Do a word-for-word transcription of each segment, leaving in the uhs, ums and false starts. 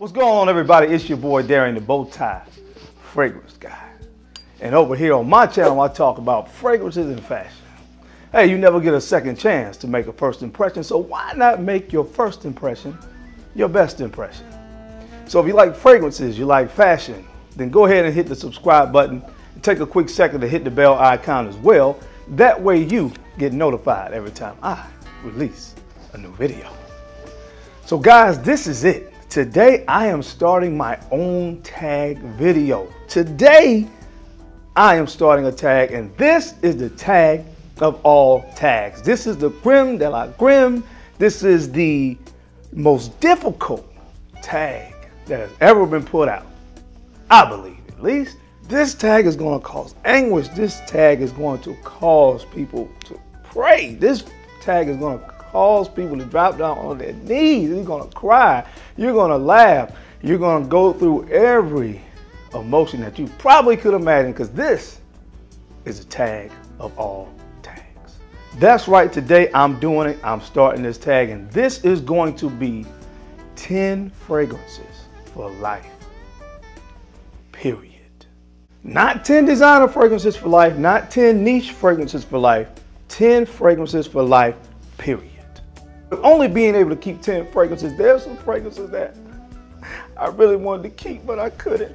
What's going on, everybody? It's your boy Darren, the bow tie fragrance guy. And over here on my channel, I talk about fragrances and fashion. Hey, you never get a second chance to make a first impression, so why not make your first impression your best impression? So if you like fragrances, you like fashion, then go ahead and hit the subscribe button and take a quick second to hit the bell icon as well. That way you get notified every time I release a new video. So guys, this is it. Today I am starting my own tag video. Today I am starting a tag, and this is the tag of all tags. This is the creme de la creme. This is the most difficult tag that has ever been put out. I believe, at least. This tag is going to cause anguish. This tag is going to cause people to pray. This tag is going to cause people to drop down on their knees. You're going to cry. You're going to laugh. You're going to go through every emotion that you probably could imagine, because this is a tag of all tags. That's right. Today I'm doing it. I'm starting this tag, and this is going to be ten fragrances for life. Period. Not ten designer fragrances for life, not ten niche fragrances for life, ten fragrances for life, period. But only being able to keep ten fragrances, there's some fragrances that I really wanted to keep, but I couldn't.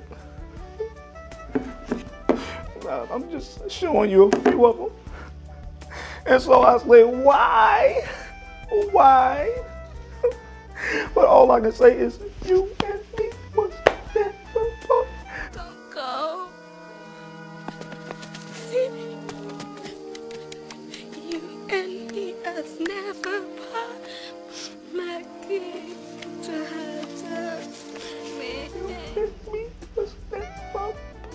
I'm just showing you a few of them. And so I said, why? Why? But all I can say is, you and me was that apart. Don't go. You and me as never part. My kid to her to me. Me was that apart.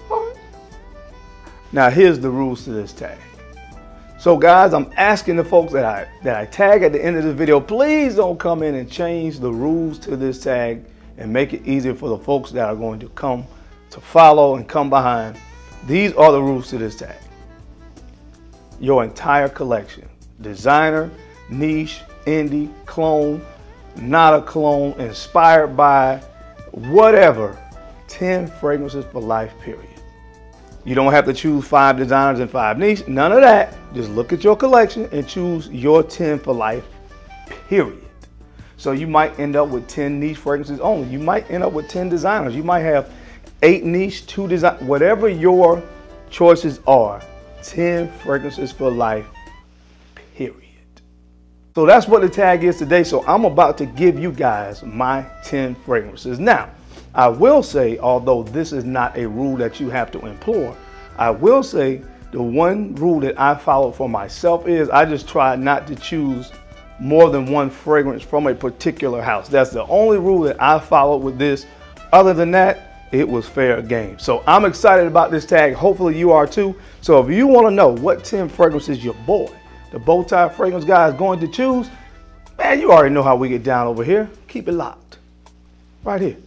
Now here's the rules to this tag. So guys, I'm asking the folks that I that I tag at the end of the video, please don't come in and change the rules to this tag and make it easier for the folks that are going to come to follow and come behind. These are the rules to this tag. Your entire collection, designer, niche, indie, clone, not a clone, inspired by, whatever, ten fragrances for life, period. You don't have to choose five designers and five niche, none of that. Just look at your collection and choose your ten for life, period. So you might end up with ten niche fragrances only. You might end up with ten designers. You might have eight niche, two design, whatever your choices are, ten fragrances for life, period. So that's what the tag is today. So I'm about to give you guys my ten fragrances. Now, I will say, although this is not a rule that you have to employ, I will say the one rule that I follow for myself is I just try not to choose more than one fragrance from a particular house. That's the only rule that I followed with this. Other than that, it was fair game. So I'm excited about this tag. Hopefully you are too. So if you want to know what ten fragrances your boy, the bow tie fragrance guy, is going to choose, man, you already know how we get down over here. Keep it locked right here.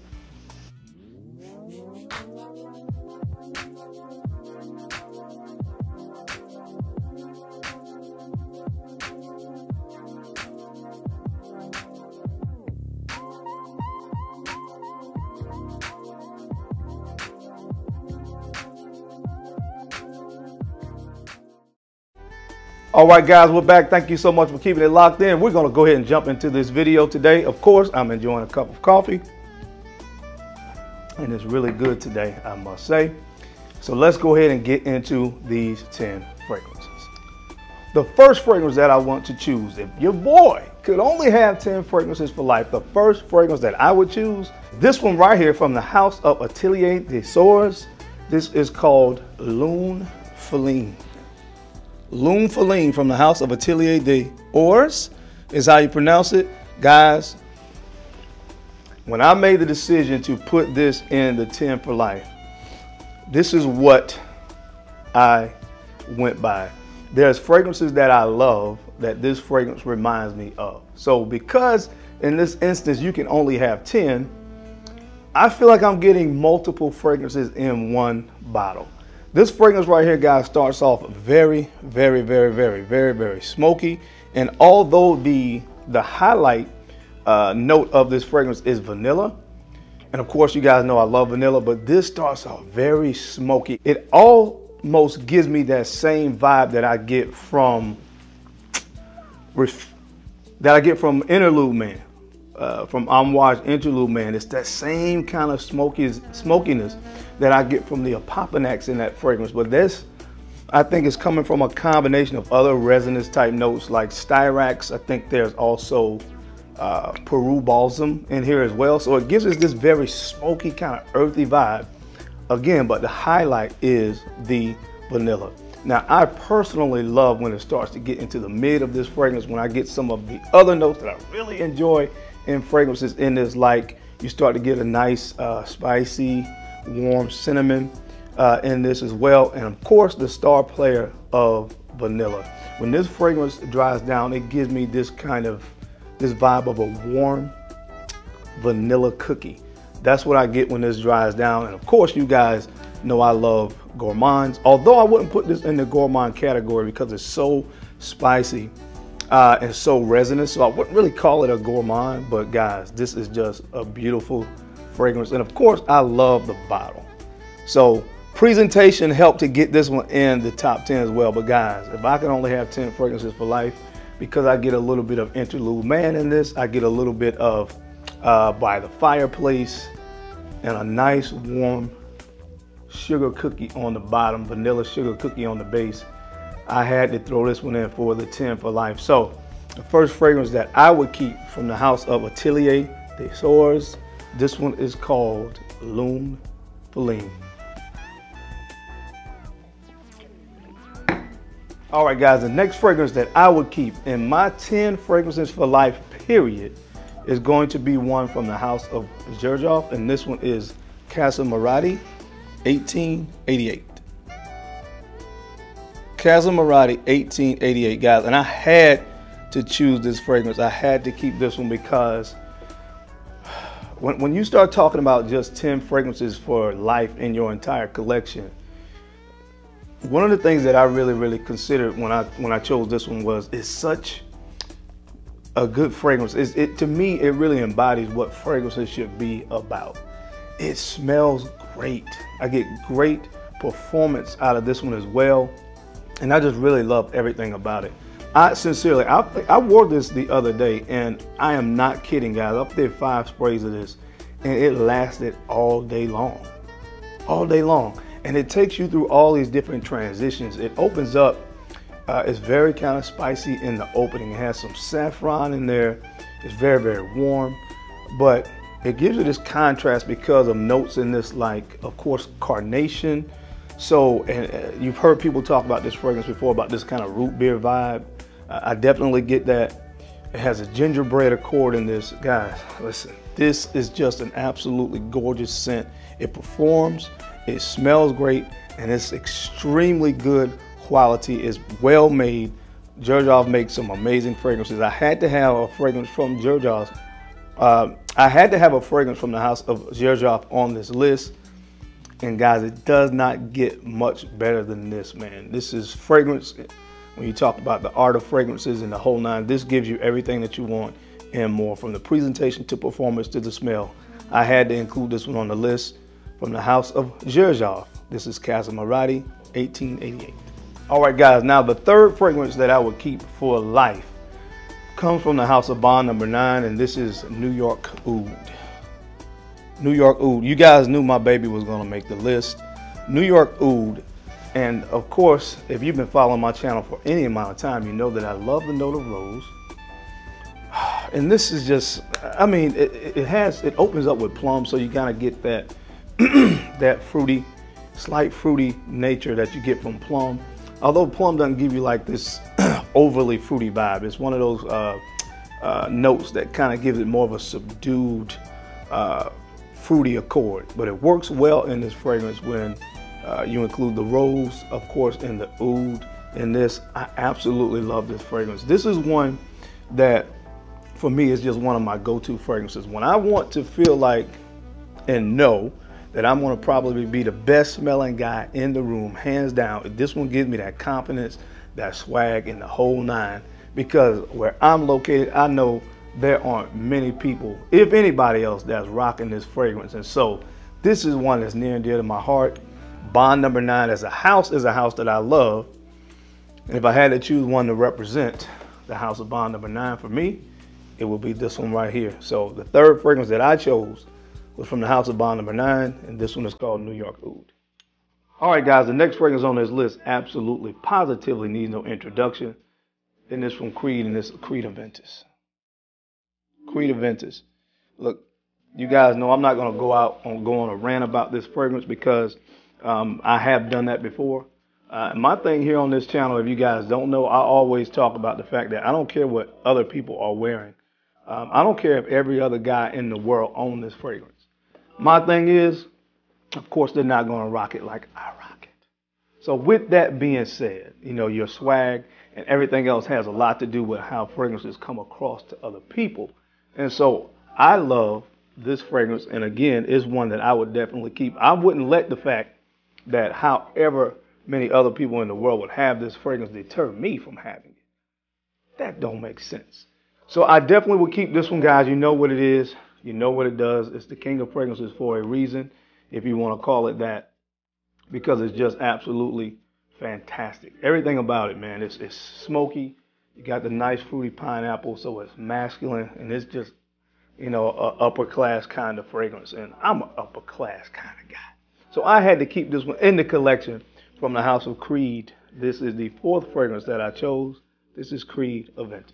All right, guys, we're back. Thank you so much for keeping it locked in. We're going to go ahead and jump into this video today. Of course, I'm enjoying a cup of coffee, and it's really good today, I must say. So let's go ahead and get into these ten fragrances. The first fragrance that I want to choose, if your boy could only have ten fragrances for life, the first fragrance that I would choose, this one right here from the house of Atelier des Soeurs. This is called Lune Feline. Lune Feline from the house of Atelier des Soeurs is how you pronounce it. Guys, when I made the decision to put this in the ten for life, this is what I went by. There's fragrances that I love that this fragrance reminds me of. So because in this instance you can only have ten, I feel like I'm getting multiple fragrances in one bottle. This fragrance right here, guys, starts off very, very, very, very, very, very smoky. And although the, the highlight uh, note of this fragrance is vanilla, And of course, you guys know I love vanilla, but this starts off very smoky. It almost gives me that same vibe that I get from that I get from Interlude Man, uh, from Homage Interlude Man. It's that same kind of smoky, smokiness that I get from the Apopanax in that fragrance. But this, I think, is coming from a combination of other resinous type notes like Styrax. I think there's also uh, Peru Balsam in here as well. So it gives us this very smoky kind of earthy vibe. Again, but the highlight is the vanilla. Now, I personally love when it starts to get into the mid of this fragrance, when I get some of the other notes that I really enjoy in fragrances in this, like you start to get a nice uh, spicy, warm cinnamon uh, in this as well. And of course, the star player of vanilla. When this fragrance dries down, it gives me this kind of, this vibe of a warm vanilla cookie. That's what I get when this dries down. And of course, you guys know I love gourmands, although I wouldn't put this in the gourmand category because it's so spicy uh, and so resinous. So I wouldn't really call it a gourmand, but guys, this is just a beautiful fragrance. And of course, I love the bottle. So presentation helped to get this one in the top ten as well. But guys, if I could only have ten fragrances for life, because I get a little bit of Interlude Man in this, I get a little bit of uh, By the Fireplace, and a nice warm sugar cookie on the bottom, vanilla sugar cookie on the base. I had to throw this one in for the ten for life. So the first fragrance that I would keep from the house of Atelier des Soeurs, this one is called Lune Feline. All right, guys, the next fragrance that I would keep in my ten fragrances for life, period, is going to be one from the house of Xerjoff, and this one is Casamorati eighteen eighty-eight. Casamorati eighteen eighty-eight, guys, and I had to choose this fragrance. I had to keep this one because when, when you start talking about just ten fragrances for life in your entire collection, one of the things that I really, really considered when I when I chose this one was it's such a good fragrance. It's, it to me, it really embodies what fragrances should be about. It smells great. I get great performance out of this one as well, and I just really love everything about it. I sincerely, I, I wore this the other day, and I am not kidding, guys. I did five sprays of this, and it lasted all day long, all day long. And it takes you through all these different transitions. It opens up, uh, it's very kind of spicy in the opening. It has some saffron in there. It's very, very warm, but it gives you this contrast because of notes in this, like, of course, carnation. So, and uh, you've heard people talk about this fragrance before, about this kind of root beer vibe. Uh, I definitely get that. It has a gingerbread accord in this. Guys, listen, this is just an absolutely gorgeous scent. It performs, it smells great, and it's extremely good quality. It's well made. Xerjoff makes some amazing fragrances. I had to have a fragrance from Xerjoff. Uh, I had to have a fragrance from the house of Xerjoff on this list. And guys, it does not get much better than this, man. This is fragrance. When you talk about the art of fragrances and the whole nine, this gives you everything that you want and more, from the presentation to performance to the smell. I had to include this one on the list from the house of Xerjoff. This is Casamorati eighteen eighty-eight. All right, guys, now the third fragrance that I would keep for life comes from the house of Bond number nine, and this is New York Oud. New York Oud. You guys knew my baby was gonna make the list. New York Oud. And of course, if you've been following my channel for any amount of time, you know that I love the note of rose. And this is just, I mean, it, it has, it opens up with plum, so you kind of get that, that fruity, slight fruity nature that you get from plum. Although plum doesn't give you like this overly fruity vibe. It's one of those uh, uh, notes that kind of gives it more of a subdued, uh, fruity accord. But it works well in this fragrance when uh, you include the rose, of course, and the oud in this. I absolutely love this fragrance. This is one that, for me, is just one of my go-to fragrances. When I want to feel like and know that I'm gonna probably be the best smelling guy in the room, hands down, this one gives me that confidence, that swag, and the whole nine. Because where I'm located, I know there aren't many people, if anybody else, that's rocking this fragrance. And so this is one that's near and dear to my heart. Bond number nine as a house is a house that I love. And if I had to choose one to represent the house of Bond number nine for me, it would be this one right here. So the third fragrance that I chose was from the house of Bond number nine, and this one is called New York Oud. All right, guys, the next fragrance on this list absolutely, positively needs no introduction. And this from Creed, and this is Creed Aventus. Creed Aventus. Look, you guys know I'm not going to go out and go on a rant about this fragrance because um, I have done that before. Uh, my thing here on this channel, if you guys don't know, I always talk about the fact that I don't care what other people are wearing. Um, I don't care if every other guy in the world owns this fragrance. My thing is, of course, they're not going to rock it like I rock it. So with that being said, you know, your swag and everything else has a lot to do with how fragrances come across to other people. And so I love this fragrance, and again, it's one that I would definitely keep. I wouldn't let the fact that however many other people in the world would have this fragrance deter me from having it. That don't make sense. So I definitely would keep this one, guys. You know what it is. You know what it does. It's the king of fragrances for a reason, if you want to call it that, because it's just absolutely fantastic. Everything about it, man. It's, it's smoky. You got the nice fruity pineapple, so it's masculine, and it's just, you know, a upper class kind of fragrance. And I'm an upper class kind of guy. So I had to keep this one in the collection from the house of Creed. This is the fourth fragrance that I chose. This is Creed Aventus.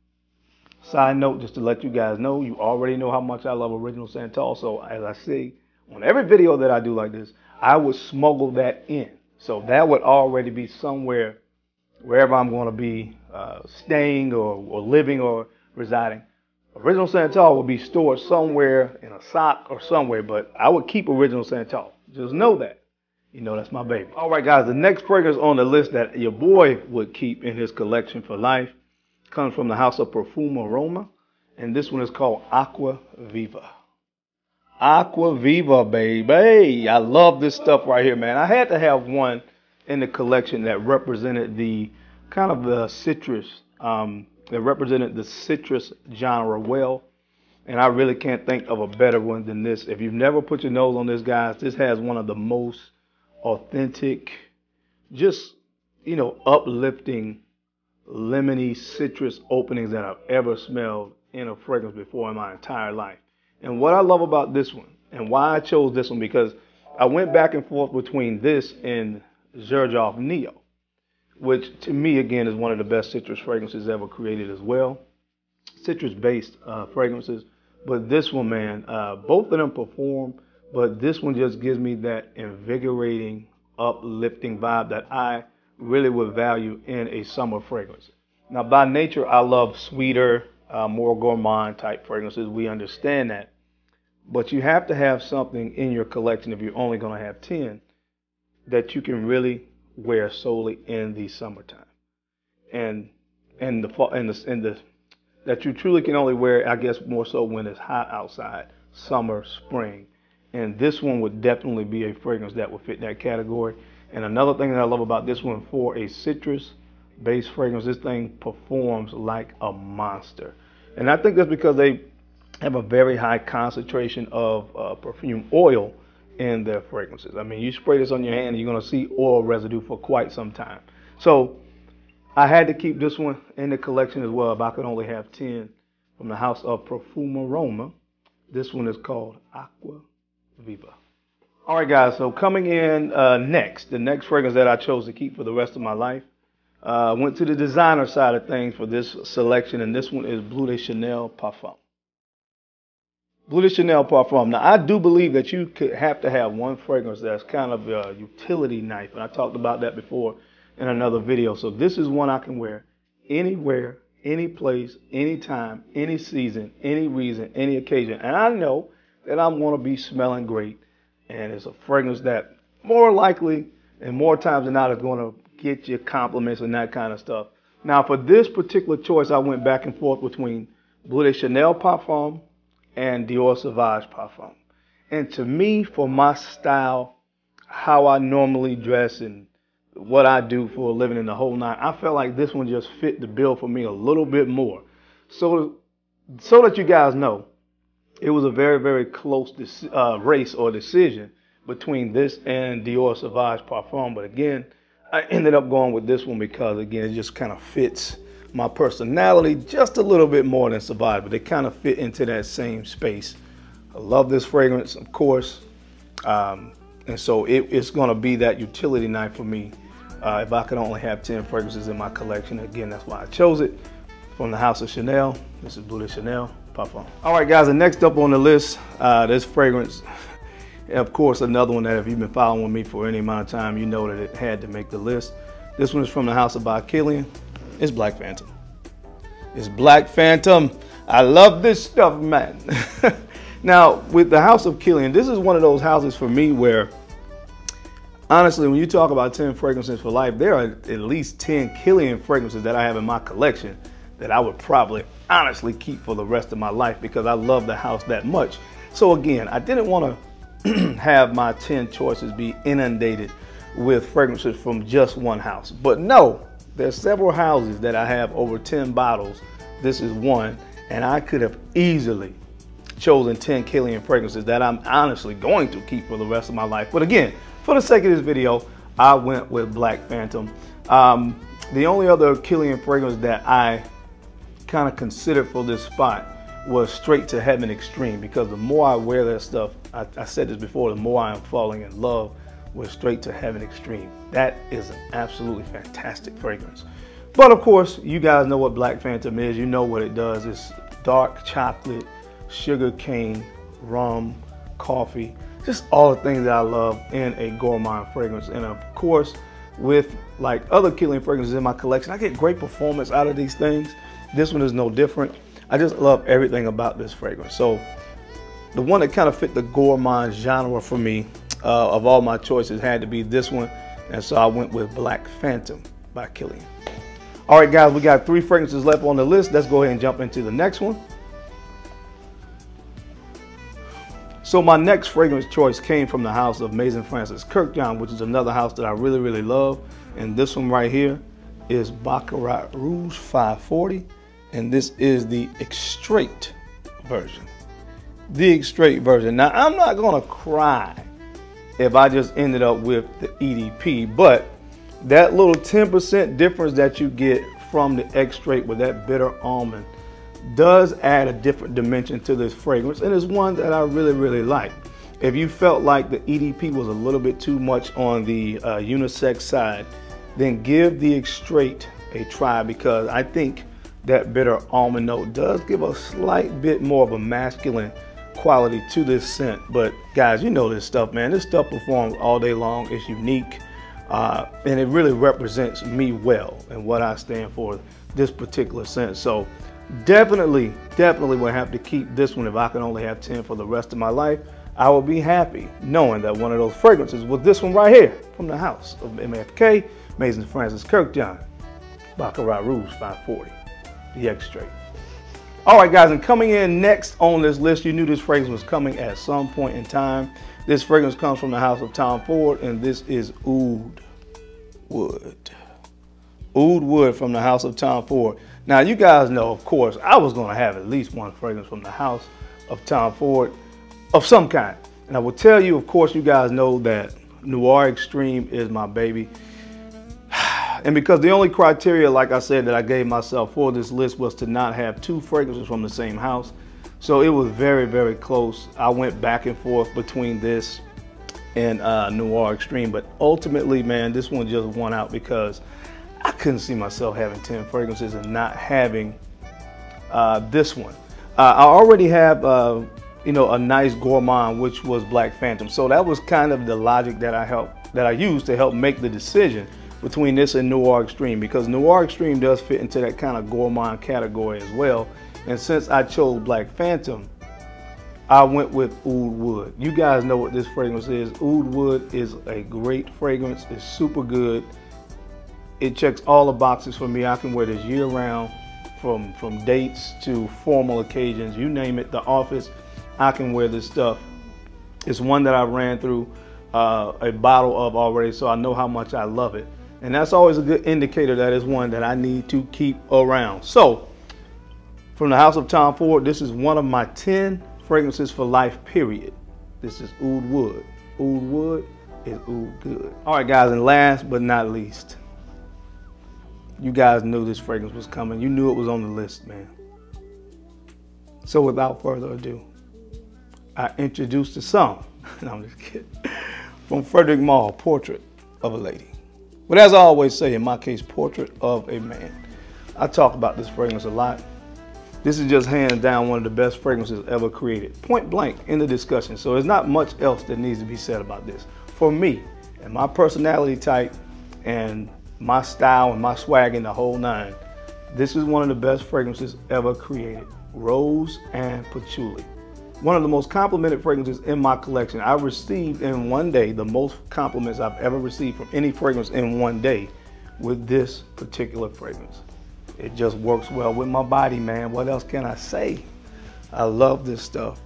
Side note, just to let you guys know, you already know how much I love original Santal. So as I say, on every video that I do like this, I would smuggle that in. So that would already be somewhere, wherever I'm going to be uh, staying or, or living or residing. Original Santal would be stored somewhere in a sock or somewhere, but I would keep original Santal. Just know that. You know, that's my baby. All right, guys, the next fragrance on the list that your boy would keep in his collection for life comes from the house of Perfume Aroma, and this one is called Acqua Viva. Acqua Viva, baby. I love this stuff right here, man. I had to have one in the collection that represented the kind of the citrus, um, that represented the citrus genre well. And I really can't think of a better one than this. If you've never put your nose on this, guys, this has one of the most authentic, just, you know, uplifting, lemony citrus openings that I've ever smelled in a fragrance before in my entire life. And what I love about this one, and why I chose this one, because I went back and forth between this and Xerjoff Neo, which to me, again, is one of the best citrus fragrances ever created as well. Citrus-based uh, fragrances. But this one, man, uh, both of them perform, but this one just gives me that invigorating, uplifting vibe that I really would value in a summer fragrance. Now, by nature, I love sweeter, uh, more gourmand type fragrances. We understand that. But you have to have something in your collection, if you're only going to have ten, that you can really wear solely in the summertime. And and the and the and the that you truly can only wear, I guess, more so when it's hot outside, summer, spring. And this one would definitely be a fragrance that would fit that category. And another thing that I love about this one, for a citrus-based fragrance, this thing performs like a monster. And I think that's because they have a very high concentration of uh, perfume oil in their fragrances. I mean, you spray this on your hand and you're going to see oil residue for quite some time. So I had to keep this one in the collection as well if I could only have ten from the house of Perfume Aroma. This one is called Acqua Viva. All right, guys, so coming in uh, next, the next fragrance that I chose to keep for the rest of my life, I uh, went to the designer side of things for this selection, and this one is Bleu de Chanel Parfum. Bleu de Chanel Parfum. Now, I do believe that you could have to have one fragrance that's kind of a utility knife, and I talked about that before in another video. So this is one I can wear anywhere, any place, anytime, any season, any reason, any occasion. And I know that I'm going to be smelling great, and it's a fragrance that more likely and more times than not is going to get you compliments and that kind of stuff. Now, for this particular choice, I went back and forth between Bleu de Chanel Parfum and Dior Sauvage Parfum. And to me, for my style, how I normally dress and what I do for a living in the whole nine, I felt like this one just fit the bill for me a little bit more. So so that you guys know, it was a very, very close uh, race or decision between this and Dior Sauvage Parfum. But again, I ended up going with this one because, again, it just kind of fits my personality just a little bit more than Sauvage, but they kind of fit into that same space. I love this fragrance, of course. Um, and so it, it's going to be that utility knife for me. Uh, if I could only have ten fragrances in my collection, again, that's why I chose it. From the House of Chanel, this is Bleu de Chanel Parfum. All right, guys, and next up on the list, uh, this fragrance, of course, another one that if you've been following me for any amount of time, you know that it had to make the list. This one is from the House of by Kilian. It's Black Phantom. It's Black Phantom. I love this stuff, man. Now, with the House of Kilian, this is one of those houses for me where, honestly, when you talk about ten fragrances for life, there are at least ten Kilian fragrances that I have in my collection that I would probably honestly keep for the rest of my life because I love the house that much. So again, I didn't want to have my ten choices be inundated with fragrances from just one house. But no, there's several houses that I have over ten bottles. This is one, and I could have easily chosen ten Kilian fragrances that I'm honestly going to keep for the rest of my life. But again, for the sake of this video, I went with Black Phantom. Um, the only other Kilian fragrance that I kind of considered for this spot was Straight to Heaven Extreme, because the more I wear that stuff, I, I said this before, the more I am falling in love with Straight to Heaven Extreme. That is an absolutely fantastic fragrance. But of course, you guys know what Black Phantom is. You know what it does. It's dark chocolate, sugar cane, rum, coffee, just all the things that I love in a gourmand fragrance. And of course, with like other Kilian fragrances in my collection, I get great performance out of these things. This one is no different. I just love everything about this fragrance. So the one that kind of fit the gourmand genre for me uh, of all my choices had to be this one. And so I went with Black Phantom by Kilian. All right, guys, we got three fragrances left on the list. Let's go ahead and jump into the next one. So my next fragrance choice came from the house of Maison Francis Kurkdjian, which is another house that I really, really love. And this one right here is Baccarat Rouge five forty. And this is the extrait version. The extrait version. Now, I'm not gonna cry if I just ended up with the E D P, but that little ten percent difference that you get from the extrait with that bitter almond does add a different dimension to this fragrance, and it's one that I really, really like. If you felt like the E D P was a little bit too much on the uh, unisex side, then give the extrait a try, because I think that bitter almond note does give a slight bit more of a masculine quality to this scent. But guys, you know this stuff, man. This stuff performs all day long. It's unique, uh, and it really represents me well and what I stand for, this particular scent. So definitely, definitely will have to keep this one if I can only have ten for the rest of my life. I will be happy knowing that one of those fragrances was this one right here from the house of M F K, Maison Francis Kurkdjian, Baccarat Rouge five forty, the extrait. All right, guys, and coming in next on this list, you knew this fragrance was coming at some point in time. This fragrance comes from the house of Tom Ford, and this is Oud Wood. Oud Wood from the house of Tom Ford. Now, you guys know, of course, I was going to have at least one fragrance from the house of Tom Ford of some kind. And I will tell you, of course, you guys know that Noir Extreme is my baby. And because the only criteria, like I said, that I gave myself for this list was to not have two fragrances from the same house. So it was very, very close. I went back and forth between this and uh, Noir Extreme. But ultimately, man, this one just won out because I couldn't see myself having ten fragrances and not having uh, this one. Uh, I already have, uh, you know, a nice gourmand, which was Black Phantom. So that was kind of the logic that I helped, that I used to help make the decision between this and Noir Extreme, because Noir Extreme does fit into that kind of gourmand category as well. And since I chose Black Phantom, I went with Oud Wood. You guys know what this fragrance is. Oud Wood is a great fragrance. It's super good. It checks all the boxes for me. I can wear this year round, from, from dates to formal occasions, you name it, the office, I can wear this stuff. It's one that I ran through uh, a bottle of already, so I know how much I love it. And that's always a good indicator that it's one that I need to keep around. So From the house of Tom Ford, this is one of my ten fragrances for life, period. This is Oud Wood. Oud Wood is Oud Good. All right, guys, and last but not least, you guys knew this fragrance was coming. You knew it was on the list, man. So without further ado, I introduce the song. No, I'm just kidding. From Frederick Malle, Portrait of a Lady. But as I always say, in my case, Portrait of a Man. I talk about this fragrance a lot. This is just hands down one of the best fragrances ever created. Point blank in the discussion. So there's not much else that needs to be said about this. For me and my personality type and my style and my swag and the whole nine, this is one of the best fragrances ever created. Rose and Patchouli. One of the most complimented fragrances in my collection. I received in one day the most compliments I've ever received from any fragrance in one day with this particular fragrance. It just works well with my body, man. What else can I say? I love this stuff.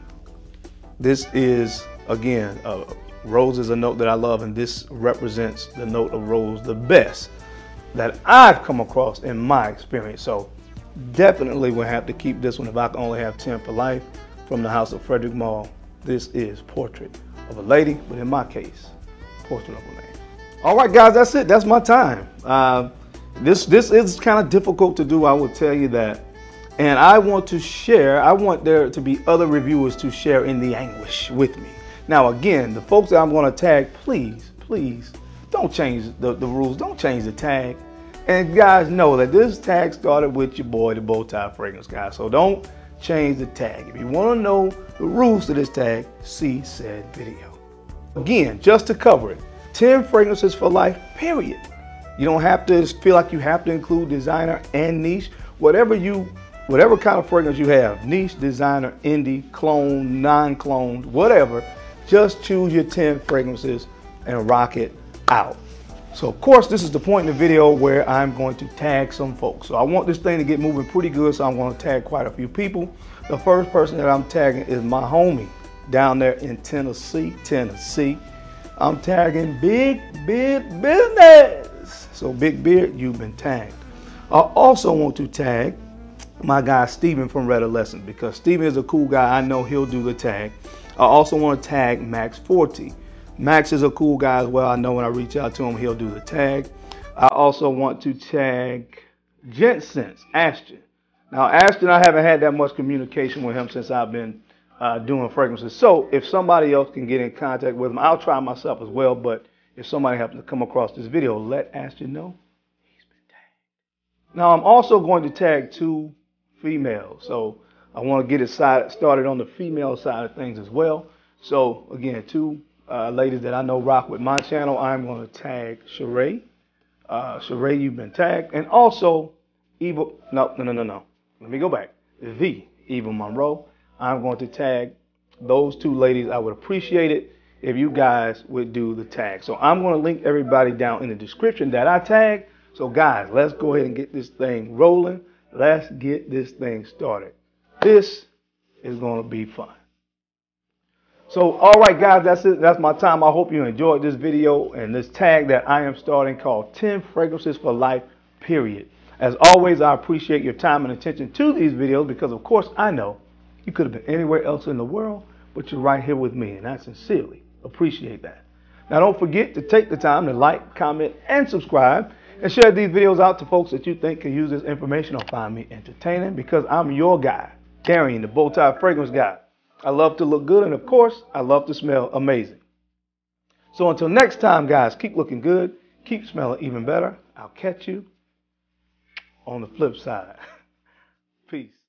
This is, again, uh, rose is a note that I love, and this represents the note of rose the best that I've come across in my experience. So definitely will have to keep this one if I can only have ten for life. From the house of Frederick Malle, this is Portrait of a Lady, but in my case, Portrait of a Man. All right, guys, that's it. That's my time. Uh, this this is kind of difficult to do, I will tell you that. And I want to share, I want there to be other reviewers to share in the anguish with me. Now, again, the folks that I'm going to tag, please, please, don't change the, the rules. Don't change the tag. And guys know that this tag started with your boy, the Bow Tie Fragrance Guy. So don't change the tag. If you want to know the rules to this tag, see said video. Again, just to cover it, ten fragrances for life, period. You don't have to feel like you have to include designer and niche. Whatever you, whatever kind of fragrance you have, niche, designer, indie, clone, non-cloned, whatever, just choose your ten fragrances and rock it out. So of course, this is the point in the video where I'm going to tag some folks. So I want this thing to get moving pretty good, so I'm going to tag quite a few people. The first person that I'm tagging is my homie down there in Tennessee, Tennessee. I'm tagging Big Beard Business. So Big Beard, you've been tagged. I also want to tag my guy Steven from Red Adolescent, because Steven is a cool guy. I know he'll do the tag. I also want to tag Max forty. Max is a cool guy as well. I know when I reach out to him, he'll do the tag. I also want to tag Gent Sense, Ashton. Now, Ashton, I haven't had that much communication with him since I've been uh, doing fragrances. So if somebody else can get in contact with him, I'll try myself as well. But if somebody happens to come across this video, let Ashton know he's been tagged. Now, I'm also going to tag two females. So I want to get it started on the female side of things as well. So again, two Uh, ladies that I know rock with my channel. I'm going to tag Sheree. Uh, Sheree, you've been tagged. And also, Eva, no, no, no, no, no. Let me go back. The Eva Monroe. I'm going to tag those two ladies. I would appreciate it if you guys would do the tag. So I'm going to link everybody down in the description that I tag. So guys, let's go ahead and get this thing rolling. Let's get this thing started. This is going to be fun. So, all right, guys, that's it. That's my time. I hope you enjoyed this video and this tag that I am starting called ten fragrances for life, period. As always, I appreciate your time and attention to these videos because, of course, I know you could have been anywhere else in the world, but you're right here with me, and I sincerely appreciate that. Now, don't forget to take the time to like, comment, and subscribe, and share these videos out to folks that you think can use this information or find me entertaining, because I'm your guy, Darian, the Bow Tie Fragrance Guy. I love to look good, and of course, I love to smell amazing. So until next time, guys, keep looking good, keep smelling even better. I'll catch you on the flip side. Peace.